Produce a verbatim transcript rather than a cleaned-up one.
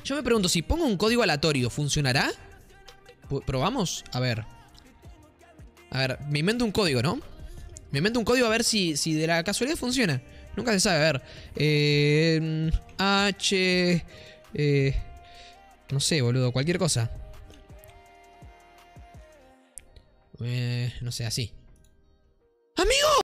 Yo me pregunto, si pongo un código aleatorio, ¿funcionará? ¿Probamos? A ver. A ver, me invento un código, ¿no? Me invento un código a ver si, si de la casualidad funciona. Nunca se sabe, a ver. Eh, H... Eh, no sé, boludo, cualquier cosa. Eh, no sé, así. ¡Amigo!